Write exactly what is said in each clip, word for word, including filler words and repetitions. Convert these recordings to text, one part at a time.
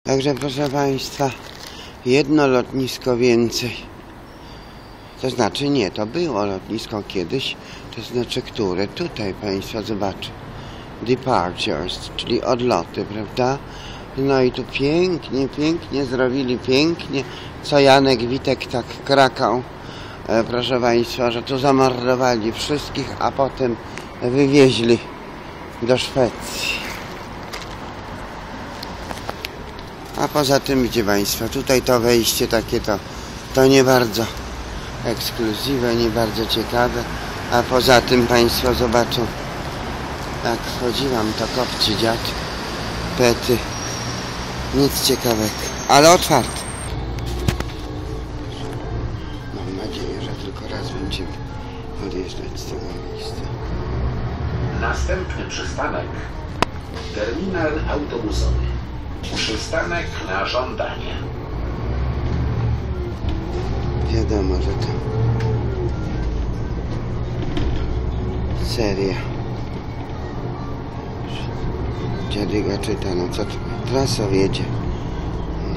Także proszę Państwa, jedno lotnisko więcej. To znaczy nie, to było lotnisko kiedyś, to znaczy które? Tutaj Państwo zobaczą. Departures, czyli odloty, prawda? No i tu pięknie, pięknie zrobili, pięknie, co Janek Witek tak krakał, e, proszę Państwa, że tu zamordowali wszystkich, a potem wywieźli do Szwecji. A poza tym, widzicie Państwo, tutaj to wejście takie to, to nie bardzo ekskluzywe, nie bardzo ciekawe. A poza tym Państwo zobaczą, jak wchodziłam, to kopci dziad, pety, nic ciekawego, ale otwarte. Mam nadzieję, że tylko raz będziemy odjeżdżać z tego miejsca. Następny przystanek terminal autobusowy. Przystanek na żądanie. Wiadomo, że to seria. Dziadyga czyta, no co tu? Trasą jedzie. No.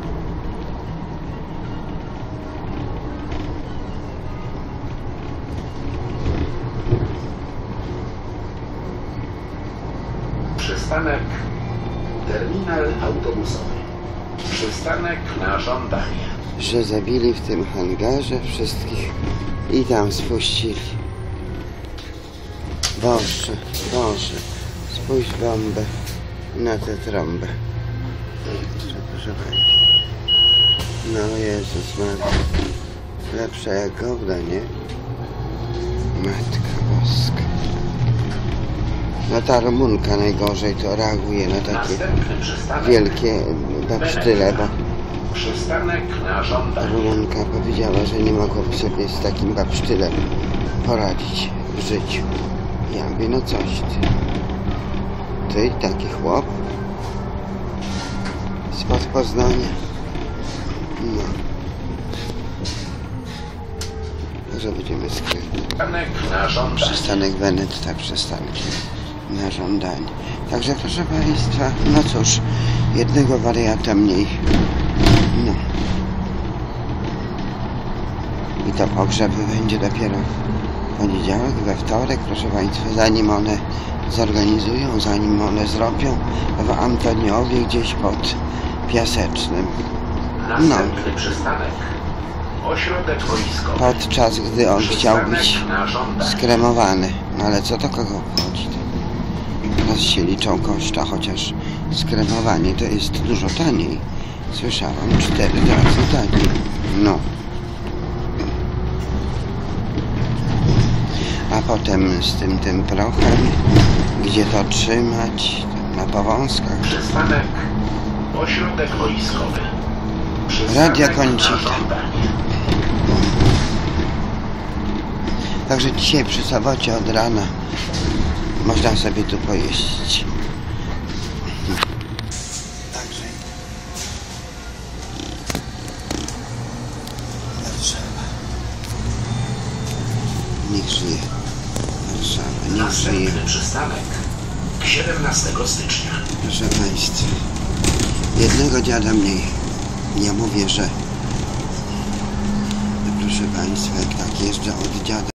Przystanek terminal autobusowy. Przystanek na żądanie. Że zabili w tym hangarze wszystkich i tam spuścili. Boże, Boże, spójrz bombę na tę trąbę. Proszę Państwa. No Jezus Maria. Lepsza jak gówno, nie? Matka Boska. No ta Rumunka najgorzej to reaguje na takie wielkie babsztyle, bo Przystanek na żądanie. Rumunka powiedziała, że nie mogłoby sobie z takim babsztylem poradzić w życiu. Ja mówię, no coś ty. Ty, taki chłop spod Poznania. No. Może będziemy skręcać. Przystanek na żądanie. Przystanek Weneta, przystanek na żądanie. Także proszę Państwa, no cóż, jednego wariata mniej. No. I to pogrzeby będzie dopiero w poniedziałek, we wtorek, proszę Państwa, zanim one zorganizują, zanim one zrobią w Antoniowie gdzieś pod Piasecznym. No. Następny przystanek ośrodek wojskowy. Podczas gdy on chciał być skremowany. No ale co to kogo obchodzi? Teraz się liczą koszta, chociaż skremowanie to jest dużo taniej. Słyszałam, cztery razy taniej. No. A potem z tym tym prochem, gdzie to trzymać, na powązkach. Przystanek ośrodek wojskowy. Radia Końcita. Także dzisiaj przy sobocie od rana można sobie tu pojeździć. Także Warszawa. Niech żyje Warszawa, niech żyje. Następny przystanek siedemnastego stycznia. Proszę Państwa, jednego dziada mniej. Ja mówię, że proszę Państwa, jak tak jeżdżę od dziada.